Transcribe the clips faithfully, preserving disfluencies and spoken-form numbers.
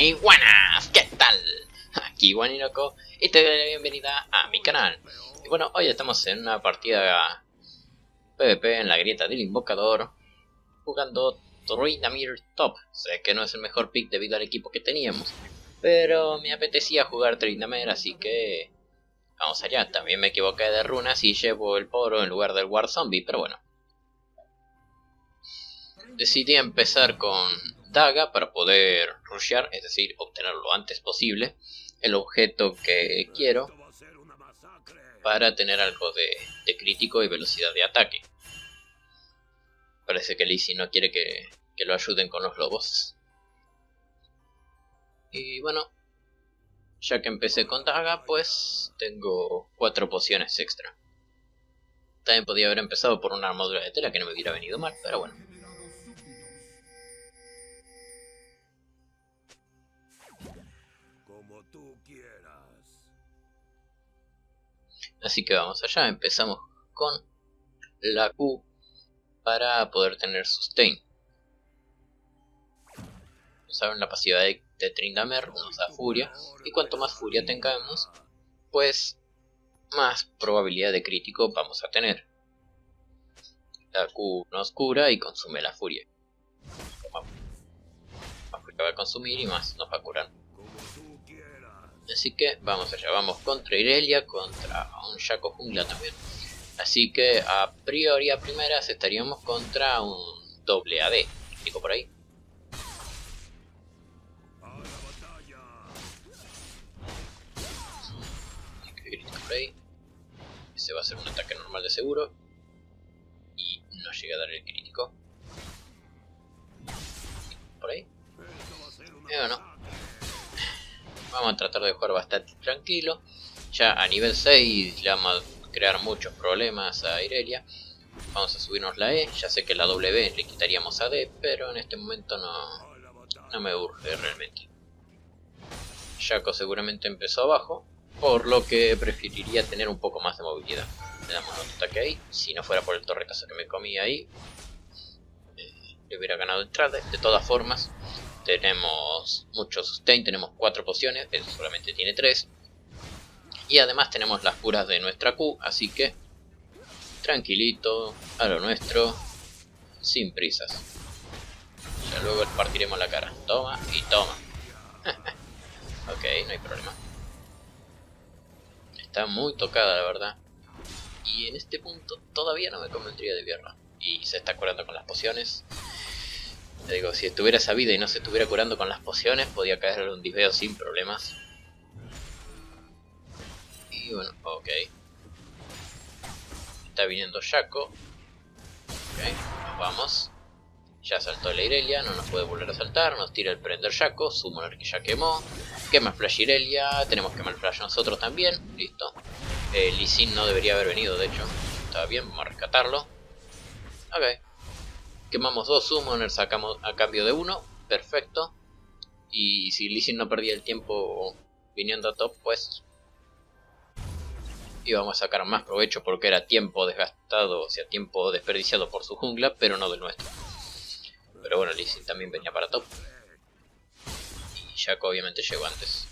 Muy buenas, ¿qué tal? Aquí Waniloko y te doy la bienvenida a mi canal. Y bueno, hoy estamos en una partida PvP en la grieta del invocador, jugando Tryndamere Top. Sé que no es el mejor pick debido al equipo que teníamos, pero me apetecía jugar Tryndamere, así que vamos allá. También me equivoqué de runas y llevo el poro en lugar del War Zombie, pero bueno. Decidí empezar con Daga para poder rushear, es decir, obtener lo antes posible el objeto que quiero para tener algo de, de crítico y velocidad de ataque. Parece que Lee Sin no quiere que, que lo ayuden con los lobos. Y bueno, ya que empecé con Daga, pues tengo cuatro pociones extra. También podía haber empezado por una armadura de tela que no me hubiera venido mal, pero bueno. Así que vamos allá, empezamos con la Q para poder tener sustain. Saben, la pasividad de, de Tryndamere nos da furia, y cuanto más furia tengamos, pues más probabilidad de crítico vamos a tener. La Q nos cura y consume la furia. Más furia va a consumir y más nos va a curar. Así que vamos allá, vamos contra Irelia, contra un Shaco jungla también. Así que a priori a primeras estaríamos contra un doble A D. Digo por ahí. Por ahí. Ese va a ser un ataque normal de seguro. Y no llega a dar el crítico. Por ahí. Y bueno. Vamos a tratar de jugar bastante tranquilo. Ya a nivel seis le vamos a crear muchos problemas a Irelia. Vamos a subirnos la E. Ya sé que la W le quitaríamos a D, pero en este momento no, no me urge realmente. Shaco seguramente empezó abajo, por lo que preferiría tener un poco más de movilidad. Le damos otro ataque ahí. Si no fuera por el torretazo que me comí ahí, eh, le hubiera ganado entrada. De todas formas, tenemos mucho sustain, tenemos cuatro pociones, él solamente tiene tres. Y además tenemos las curas de nuestra Q, así que tranquilito, a lo nuestro, sin prisas. Ya luego le partiremos la cara. Toma y toma. Ok, no hay problema. Está muy tocada la verdad. Y en este punto todavía no me convendría de guerra. Y se está curando con las pociones. Te digo, si estuviera esa vida y no se estuviera curando con las pociones, podía caerle un disveo sin problemas. Y bueno, ok. Está viniendo Shaco. Ok, nos vamos. Ya saltó la Irelia, no nos puede volver a saltar. Nos tira el prender Shaco, Summoner que ya quemó. Quema Flash Irelia, tenemos que quemar Flash nosotros también. Listo. Eh, Lee Sin no debería haber venido, de hecho. Está bien, vamos a rescatarlo. Ok. Quemamos dos Summoners, sacamos a cambio de uno. Perfecto. Y si Lee Sin no perdía el tiempo viniendo a top, pues íbamos a sacar más provecho porque era tiempo desgastado, o sea, tiempo desperdiciado por su jungla, pero no del nuestro. Pero bueno, Lee Sin también venía para top. Y Shaco obviamente llegó antes.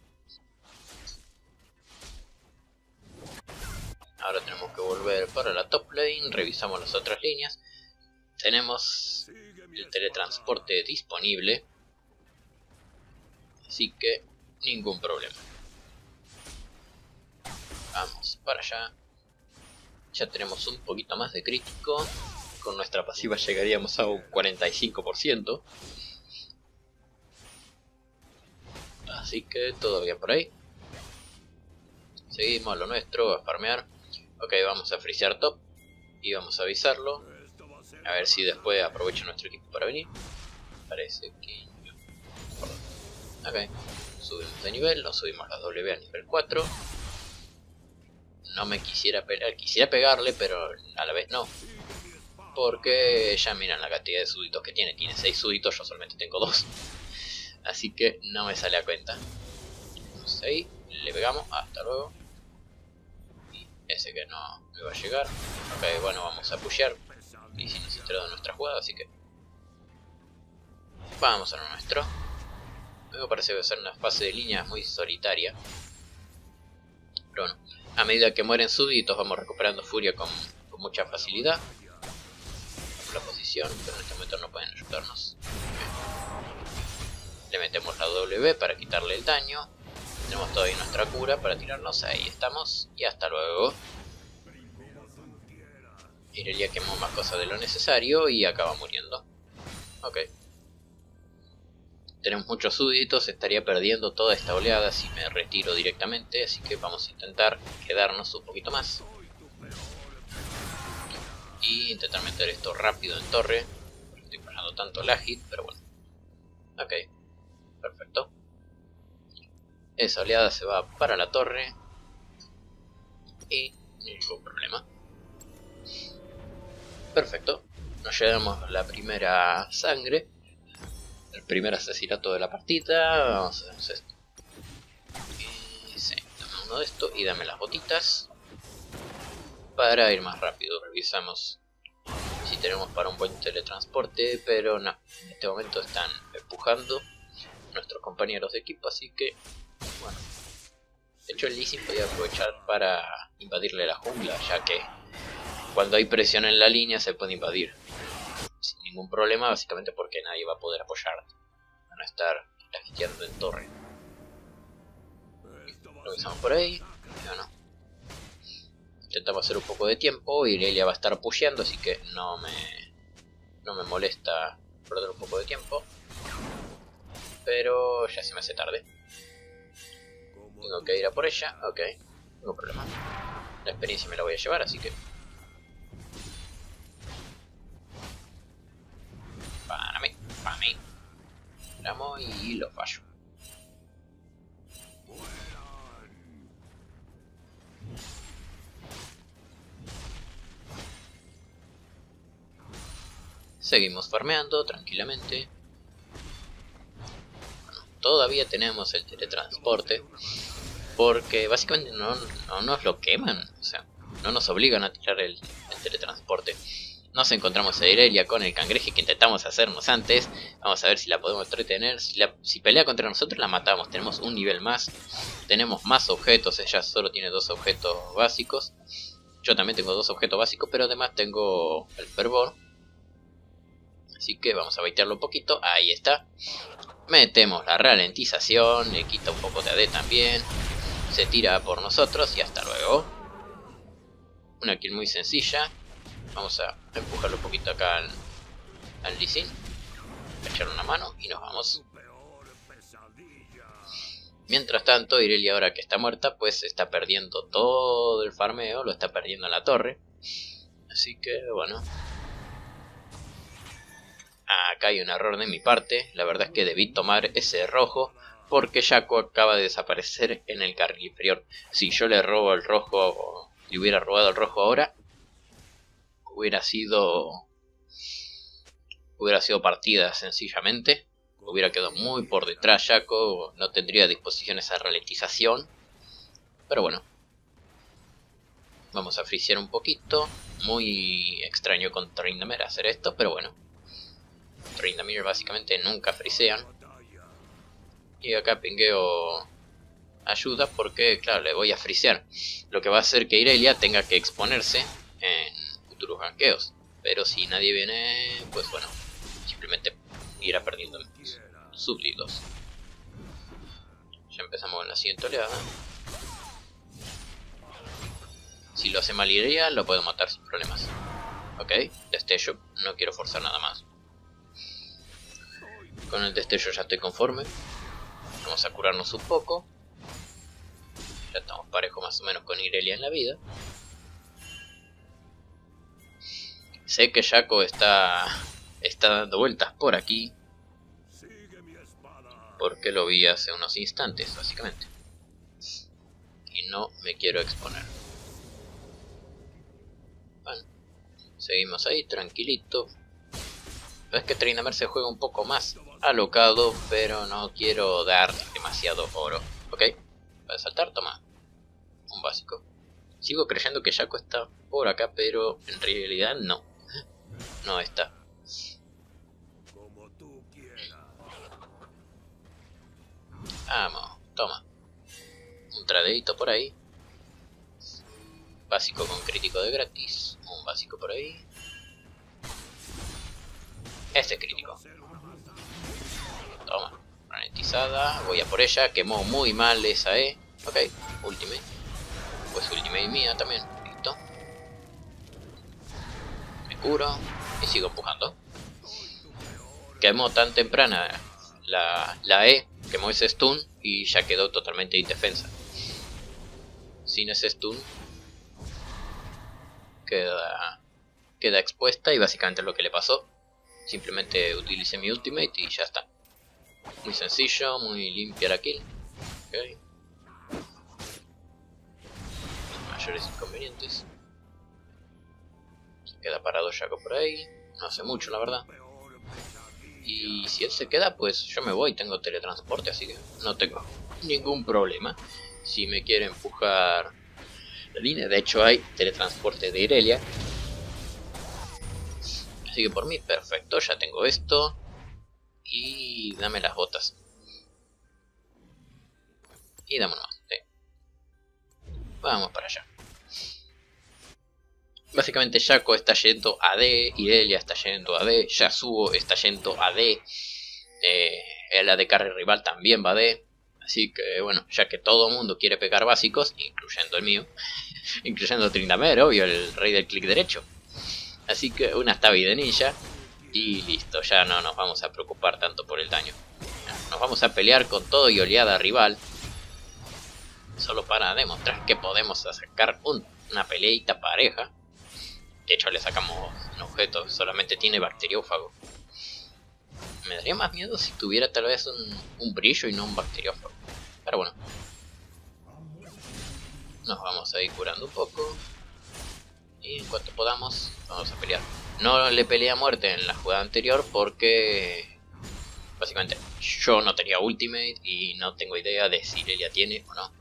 Ahora tenemos que volver para la top lane, revisamos las otras líneas. Tenemos el teletransporte disponible, así que ningún problema. Vamos para allá. Ya tenemos un poquito más de crítico. Con nuestra pasiva llegaríamos a un cuarenta y cinco por ciento. Así que todo bien por ahí. Seguimos a lo nuestro, a farmear. Ok, vamos a frisear top y vamos a avisarlo. A ver si después aprovecha nuestro equipo para venir. Parece que... Ok, subimos de nivel, nos subimos la W a nivel cuatro. No me quisiera pegar, quisiera pegarle, pero a la vez no. Porque ya miran la cantidad de súbditos que tiene. Tiene seis súbditos, yo solamente tengo dos. Así que no me sale a cuenta. Vamos ahí, le pegamos, hasta luego. Y ese que no me va a llegar. Ok, bueno, vamos a pushear. Y si nos enteró de nuestra jugada, así que vamos a lo nuestro. Luego parece que va a ser una fase de líneas muy solitaria. Pero bueno, a medida que mueren súbditos vamos recuperando furia con, con mucha facilidad. La posición, pero en este momento no pueden ayudarnos. Le metemos la W para quitarle el daño. Tenemos todavía nuestra cura para tirarnos. Ahí estamos. Y hasta luego. Irelia quemó más cosas de lo necesario y acaba muriendo. Ok. Tenemos muchos súbditos. Estaría perdiendo toda esta oleada si me retiro directamente. Así que vamos a intentar quedarnos un poquito más. Y intentar meter esto rápido en torre. No estoy fallando tanto la hit, pero bueno. Ok. Perfecto. Esa oleada se va para la torre. Y ningún problema. Perfecto. Nos llevamos la primera sangre. El primer asesinato de la partida. Vamos a hacer esto. Y sí, dame uno de estos y dame las botitas. Para ir más rápido. Revisamos si tenemos para un buen teletransporte. Pero no. En este momento están empujando nuestros compañeros de equipo. Así que bueno. De hecho el Lee Sin podía aprovechar para invadirle la jungla. Ya que cuando hay presión en la línea se puede invadir sin ningún problema, básicamente porque nadie va a poder apoyarte. Van a estar taquiteando en torre. Lo usamos por ahí. Ya no. Intentamos hacer un poco de tiempo. Irelia va a estar pusheando, así que no me, no me molesta perder un poco de tiempo. Pero ya se me hace tarde. Tengo que ir a por ella. Ok, no problema. La experiencia me la voy a llevar, así que para mí, para mí. Esperamos y lo fallo. Seguimos farmeando tranquilamente. Bueno, todavía tenemos el teletransporte. Porque básicamente no, no nos lo queman. O sea, no nos obligan a tirar el, el teletransporte. Nos encontramos a Irelia con el cangreje que intentamos hacernos antes. Vamos a ver si la podemos retener. Si, la, si pelea contra nosotros la matamos. Tenemos un nivel más. Tenemos más objetos. Ella solo tiene dos objetos básicos. Yo también tengo dos objetos básicos. Pero además tengo el fervor. Así que vamos a baitearlo un poquito. Ahí está. Metemos la ralentización. Le quita un poco de A D también. Se tira por nosotros y hasta luego. Una kill muy sencilla. Vamos a empujarlo un poquito acá al, al Lee Sin. Echar una mano y nos vamos. Mientras tanto, Irelia, ahora que está muerta, pues está perdiendo todo el farmeo. Lo está perdiendo en la torre. Así que, bueno. Acá hay un error de mi parte. La verdad es que debí tomar ese rojo. Porque Shaco acaba de desaparecer en el carril inferior. Si yo le robo el rojo, le hubiera robado el rojo ahora, hubiera sido hubiera sido partida sencillamente. Hubiera quedado muy por detrás Shaco, no tendría a disposición esa ralentización. Pero bueno, vamos a frisear un poquito. Muy extraño con Tryndamere hacer esto, pero bueno. Tryndamere básicamente nunca frisean. Y acá pingueo ayuda porque, claro, le voy a frisear. Lo que va a hacer que Irelia tenga que exponerse en futuros ganqueos. Pero si nadie viene, pues bueno, simplemente irá perdiendo súbditos. Ya empezamos en la siguiente oleada. Si lo hace mal Irelia, lo puedo matar sin problemas. Ok, destello, no quiero forzar nada más. Con el destello ya estoy conforme. Vamos a curarnos un poco. Ya estamos parejos más o menos con Irelia en la vida. Sé que Shaco está, está dando vueltas por aquí. Porque lo vi hace unos instantes, básicamente. Y no me quiero exponer. Bueno, seguimos ahí, tranquilito. Es que Tryndamere se juega un poco más alocado, pero no quiero dar demasiado oro. Ok, para saltar, toma un básico. Sigo creyendo que Shaco está por acá, pero en realidad no. No está. Vamos, toma. Un tradeito por ahí. Básico con crítico de gratis. Un básico por ahí. Este crítico. Toma. Ralentizada. Voy a por ella. Quemó muy mal esa E. Ok. Ultimate. Pues ultimate mía también. Listo. Me curo. Y sigo empujando. Quemó tan temprana la, la E. Quemó ese stun. Y ya quedó totalmente indefensa. Sin ese stun. Queda, queda expuesta. Y básicamente lo que le pasó. Simplemente utilicé mi ultimate y ya está. Muy sencillo, muy limpia la kill. Okay. Mayores inconvenientes. Se queda parado Shaco por ahí. No hace mucho, la verdad. Y si él se queda, pues yo me voy. Tengo teletransporte, así que no tengo ningún problema. Si me quiere empujar la línea, de hecho hay teletransporte de Irelia. Así que por mí, perfecto, ya tengo esto. Y dame las botas. Y dame más. Sí. Vamos para allá. Básicamente Shaco está yendo a D. Irelia está yendo a D. Yasuo está yendo a D. Eh, el A D Carry rival también va a D. Así que bueno, ya que todo el mundo quiere pegar básicos, incluyendo el mío. Incluyendo Tryndamere, obvio, el rey del clic derecho. Así que una Tabi de ninja. Y listo, ya no nos vamos a preocupar tanto por el daño. Nos vamos a pelear con todo y oleada rival. Solo para demostrar que podemos sacar un, una peleita pareja. De hecho le sacamos un objeto, solamente tiene bacteriófago. Me daría más miedo si tuviera tal vez un, un brillo y no un bacteriófago. Pero bueno. Nos vamos a ir curando un poco. Y en cuanto podamos, vamos a pelear. No le peleé a muerte en la jugada anterior porque básicamente yo no tenía ultimate y no tengo idea de si Irelia tiene o no.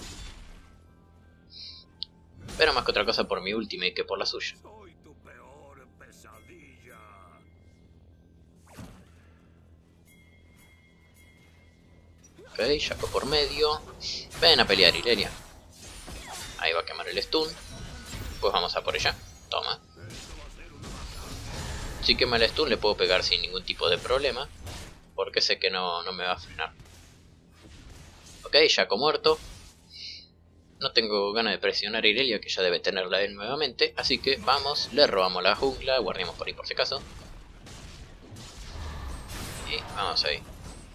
Pero más que otra cosa por mi ultimate que por la suya. Ok, Shaco por medio. Ven a pelear, Irelia. Ahí va a quemar el stun. Pues vamos a por ella. Toma. Si quema el stun le puedo pegar sin ningún tipo de problema. Porque sé que no, no me va a frenar. Ok, Shaco muerto. No tengo ganas de presionar a Irelia, que ya debe tenerla él nuevamente. Así que vamos, le robamos la jungla. Guardemos por ahí por si acaso. Y vamos ahí.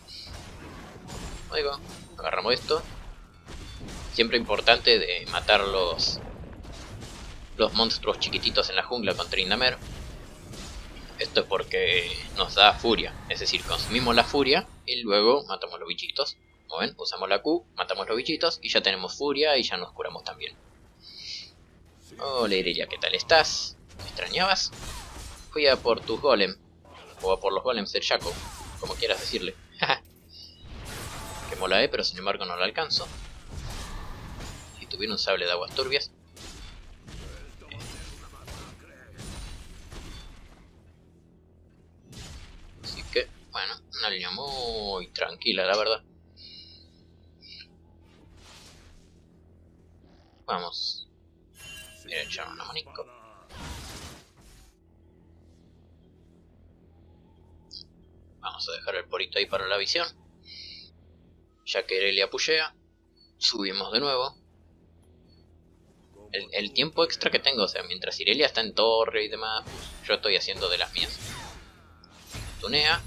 Luego, agarramos esto. Siempre importante de matar los, los monstruos chiquititos en la jungla con Tryndamere. Esto es porque nos da furia. Es decir, consumimos la furia y luego matamos los bichitos. Como ven, usamos la Q, matamos los bichitos y ya tenemos furia y ya nos curamos también. Hola Irelia, ¿qué tal estás? ¿Me extrañabas? Fui a por tus golem. O a por los golems del Shaco, como quieras decirle. Quemó la E, pero sin embargo no la alcanzo. Y tuviera un sable de aguas turbias. Así que, bueno, una línea muy tranquila, la verdad. Vamos. Voy a echar una manico. Vamos a dejar el porito ahí para la visión. Ya que Irelia pushea, subimos de nuevo. El, el tiempo extra que tengo, o sea, mientras Irelia está en torre y demás, yo estoy haciendo de las mías. Tunea.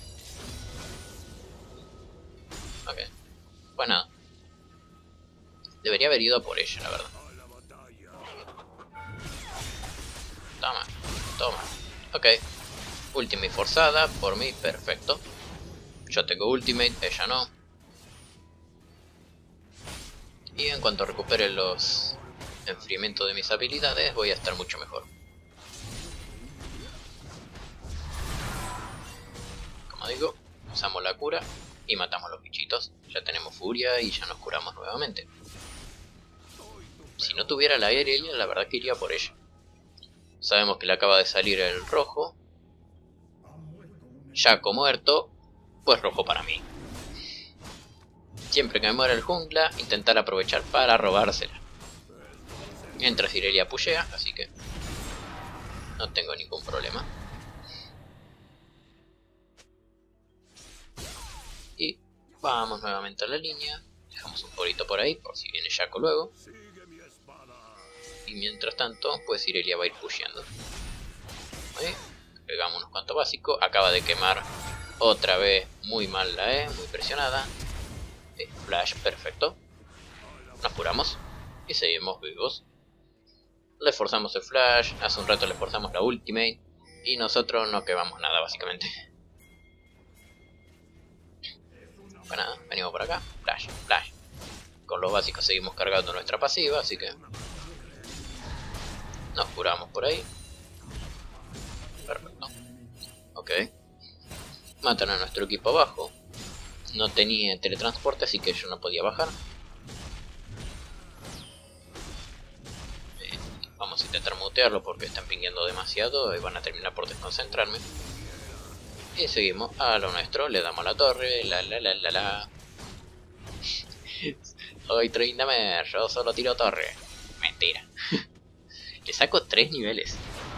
Ok. Pues nada. Debería haber ido a por ella, la verdad. Toma, toma. Ok. Ultimate forzada, por mí, perfecto. Yo tengo ultimate, ella no. Y en cuanto recupere los enfriamientos de mis habilidades, voy a estar mucho mejor. Como digo, usamos la cura y matamos los bichitos. Ya tenemos furia y ya nos curamos nuevamente. Si no tuviera la Irelia, la verdad que iría por ella. Sabemos que le acaba de salir el rojo. Shaco muerto, pues rojo para mí. Siempre que me muera el jungla, intentar aprovechar para robársela. Mientras Irelia pushea, así que no tengo ningún problema. Y vamos nuevamente a la línea. Dejamos un porito por ahí, por si viene Shaco luego. Y mientras tanto, pues Irelia va a ir pusheando. ¿Eh? Pegamos unos cuantos básicos. Acaba de quemar otra vez muy mal la E, muy presionada. Eh, flash, perfecto. Nos curamos y seguimos vivos. Le forzamos el flash, hace un rato le forzamos la ultimate y nosotros no quemamos nada básicamente. Bueno, nada, venimos por acá, flash, flash. Con los básicos seguimos cargando nuestra pasiva, así que nos curamos por ahí. Perfecto. Ok. Matan a nuestro equipo abajo. No tenía teletransporte, así que yo no podía bajar. Eh, vamos a intentar mutearlo porque están pingueando demasiado y van a terminar por desconcentrarme. Y seguimos a lo nuestro, le damos la torre, la la la la la. Hoy treinta yo solo tiro torre. Mentira. Le saco tres niveles.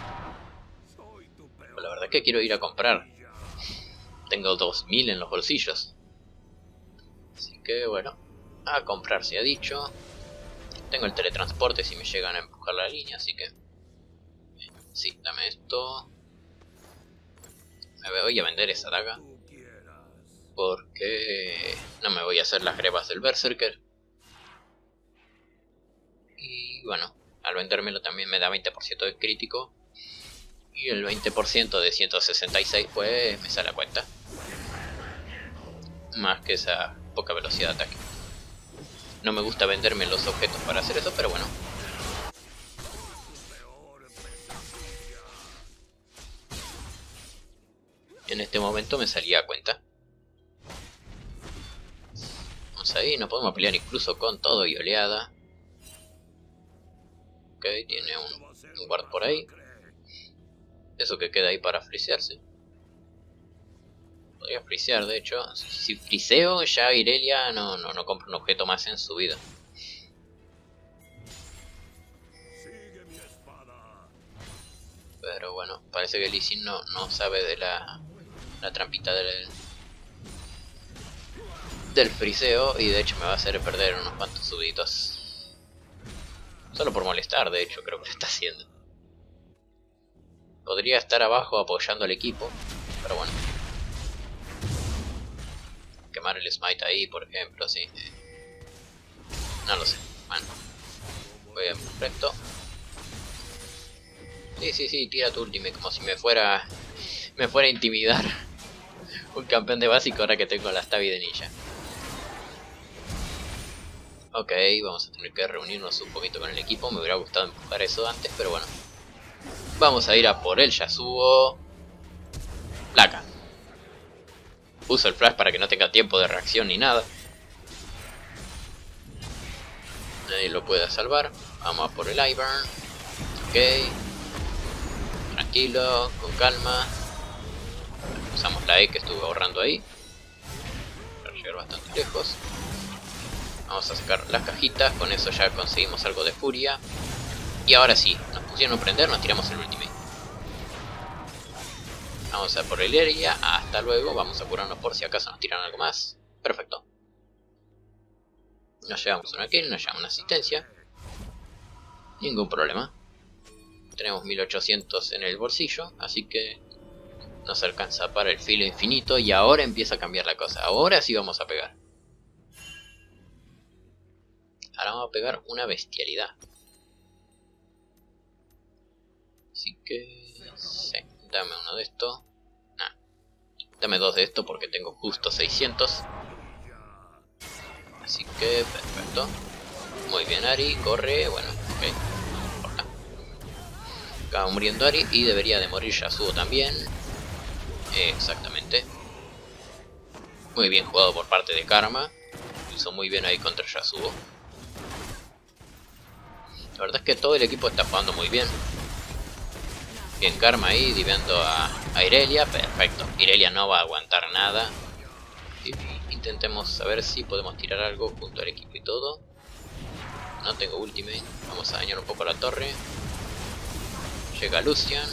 Pero la verdad es que quiero ir a comprar. Tengo dos mil en los bolsillos. Así que bueno, a comprar se ha dicho. Tengo el teletransporte si me llegan a empujar la línea, así que... Sí, dame esto. Me voy a vender esa daga. Porque no me voy a hacer las grebas del Berserker. Y bueno, al vendérmelo también me da veinte por ciento de crítico. Y el veinte por ciento de ciento sesenta y seis pues me sale a cuenta. Más que esa poca velocidad de ataque. No me gusta venderme los objetos para hacer eso, pero bueno. En este momento me salía a cuenta. Vamos ahí, no podemos pelear incluso con todo y oleada. Ok, tiene un, un guard por ahí. Eso que queda ahí para frisearse. Podría frisear, de hecho. Si, si friseo, ya Irelia no, no, no compra un objeto más en su vida. Pero bueno, parece que Lee Sin no, no sabe de la, la trampita del, del friseo. Y de hecho me va a hacer perder unos cuantos subitos. Solo por molestar, de hecho, creo que lo está haciendo. Podría estar abajo apoyando al equipo, pero bueno. Quemar el smite ahí, por ejemplo, sí. No lo sé. Bueno. Muy bien, perfecto. Sí, sí, sí, tira tu ultimate como si me fuera... Me fuera a intimidar un campeón de básico ahora que tengo la Stabby de ninja. Ok, vamos a tener que reunirnos un poquito con el equipo. Me hubiera gustado empujar eso antes, pero bueno. Vamos a ir a por el Yasuo. Placa. Uso el flash para que no tenga tiempo de reacción ni nada. Nadie lo puede salvar. Vamos a por el Ivern. Ok. Tranquilo, con calma. Usamos la E que estuve ahorrando ahí para llegar bastante lejos. Vamos a sacar las cajitas. Con eso ya conseguimos algo de furia. Y ahora sí, nos pusieron a prender, nos tiramos el ultimate. Vamos a por el Irelia, hasta luego, vamos a curarnos por si acaso nos tiran algo más. Perfecto. Nos llevamos una kill, nos llevamos una asistencia. Ningún problema. Tenemos mil ochocientos en el bolsillo, así que nos alcanza para el filo infinito. Y ahora empieza a cambiar la cosa, ahora sí vamos a pegar. Ahora vamos a pegar una bestialidad. Así que... sí, dame uno de estos. Nah, dame dos de estos porque tengo justo seiscientos. Así que, perfecto. Muy bien Ari, corre, bueno, ok. No importa. Acaba muriendo Ari y debería de morir Yasuo también. Exactamente. Muy bien jugado por parte de Karma. Hizo muy bien ahí contra Yasuo. La verdad es que todo el equipo está jugando muy bien. Bien Karma ahí, diviando a, a Irelia. Perfecto. Irelia no va a aguantar nada. Y, Intentemos saber si podemos tirar algo junto al equipo y todo. No tengo ultimate. Vamos a dañar un poco la torre. Llega Lucian.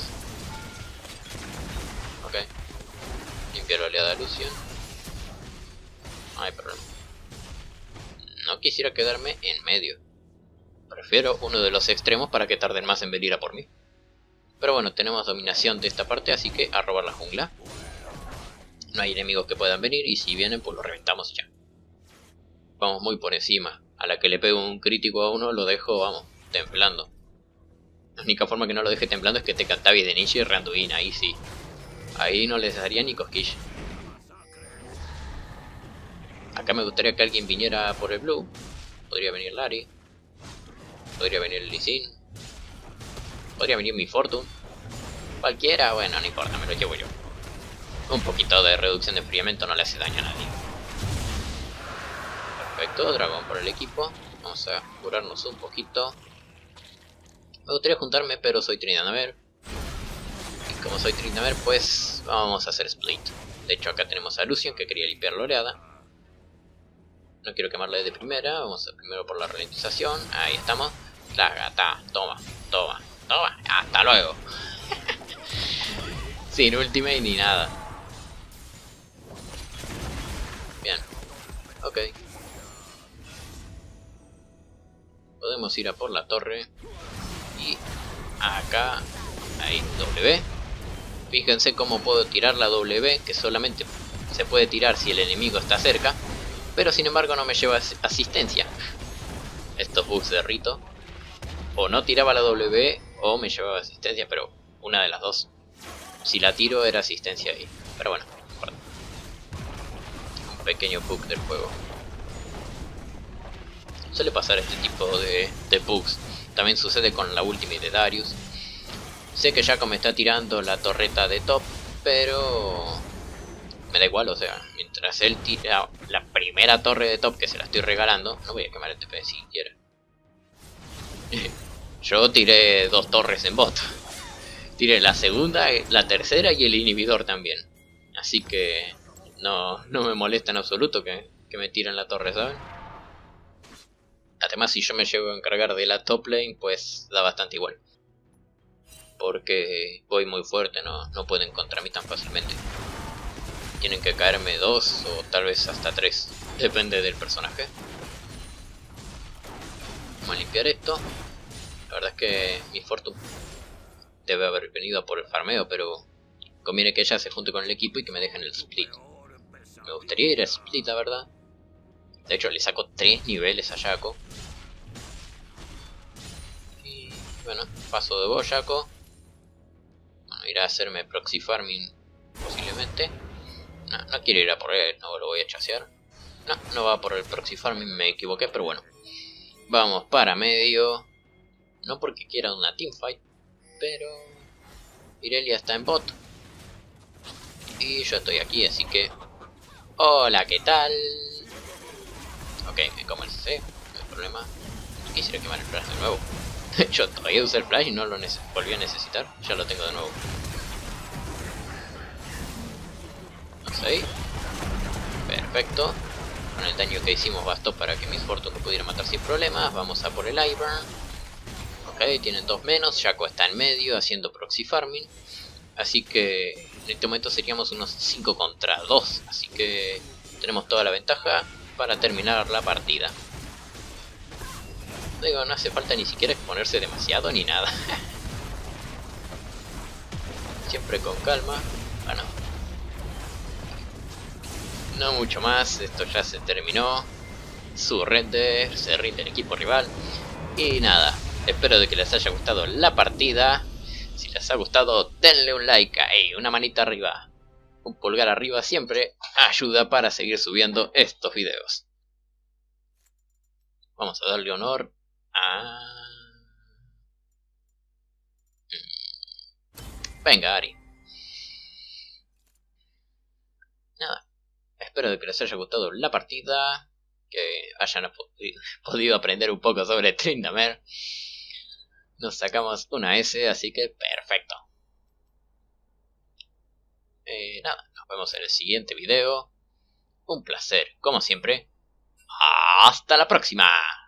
Ok. Limpiar la oleada de Lucian. No hay problema. No quisiera quedarme en medio. Prefiero uno de los extremos para que tarden más en venir a por mí. Pero bueno, tenemos dominación de esta parte, así que a robar la jungla. No hay enemigos que puedan venir y si vienen pues lo reventamos ya. Vamos muy por encima. A la que le pego un crítico a uno lo dejo, vamos, templando. La única forma que no lo deje templando es que te Catavi de Nishi y Randuin, ahí sí. Ahí no les daría ni cosquilla. Acá me gustaría que alguien viniera por el blue. Podría venir Lari. Podría venir Lee Sin. Podría venir mi Fortune. Cualquiera, bueno, no importa, me lo llevo yo. Un poquito de reducción de enfriamiento no le hace daño a nadie. Perfecto, dragón por el equipo. Vamos a curarnos un poquito. Me gustaría juntarme, pero soy Tryndamere. Y como soy Tryndamere, pues vamos a hacer split. De hecho, acá tenemos a Lucian que quería limpiar la oleada. No quiero quemarle de primera. Vamos a primero por la ralentización. Ahí estamos. La gata. Toma, toma, toma. Hasta luego. Sin ultimate ni nada. Bien. Ok. Podemos ir a por la torre. Y acá. Ahí, W. Fíjense cómo puedo tirar la W, que solamente se puede tirar si el enemigo está cerca. Pero sin embargo no me lleva asistencia. Estos bugs de Rito. O no tiraba la W o me llevaba asistencia, pero una de las dos. Si la tiro era asistencia ahí. Pero bueno, perdón. Un pequeño bug del juego. Suele pasar este tipo de, de bugs. También sucede con la ultimate de Darius. Sé que Jaco me está tirando la torreta de top, pero me da igual, o sea, mientras él tira la primera torre de top que se la estoy regalando, no voy a quemar el T P siquiera. Yo tiré dos torres en bot. Tiré la segunda, la tercera y el inhibidor también. Así que no, no me molesta en absoluto que, que me tiren la torre, ¿saben? Además, si yo me llego a encargar de la top lane, pues da bastante igual. Porque voy muy fuerte, no, no pueden contra mí tan fácilmente. Tienen que caerme dos o tal vez hasta tres. Depende del personaje. Vamos a limpiar esto. La verdad es que mi Fortune debe haber venido por el farmeo, pero conviene que ella se junte con el equipo y que me dejen el split. Me gustaría ir a split, la verdad. De hecho, le saco tres niveles a Jaco. Y bueno, paso de vos, Jaco. Bueno, irá a hacerme proxy farming posiblemente. No, no quiero ir a por él, no lo voy a chasear. No, no va por el proxy farming, me equivoqué, pero bueno. Vamos para medio. No porque quiera una teamfight, pero Irelia está en bot. Y yo estoy aquí, así que... Hola, ¿qué tal? Ok, me como el C C, no hay problema. Quisiera quemar el flash de nuevo. Yo todavía usé el flash y no lo volví a necesitar. Ya lo tengo de nuevo. Vamos ahí. Perfecto. Con el daño que hicimos bastó para que Miss Fortune lo pudiera matar sin problemas. Vamos a por el Ivern. Ok, tienen dos menos. Jaco está en medio haciendo proxy farming. Así que en este momento seríamos unos cinco contra dos. Así que tenemos toda la ventaja para terminar la partida. Digo, no hace falta ni siquiera exponerse demasiado ni nada. Siempre con calma. Bueno, no mucho más, esto ya se terminó. Su render, se rinde el equipo rival. Y nada, espero de que les haya gustado la partida. Si les ha gustado, denle un like ahí, una manita arriba. Un pulgar arriba siempre ayuda para seguir subiendo estos videos. Vamos a darle honor a... Venga, Ari. Nada, espero de que les haya gustado la partida, que hayan podido aprender un poco sobre Tryndamere. Nos sacamos una S, así que perfecto. Eh, nada, nos vemos en el siguiente video. Un placer, como siempre. Hasta la próxima.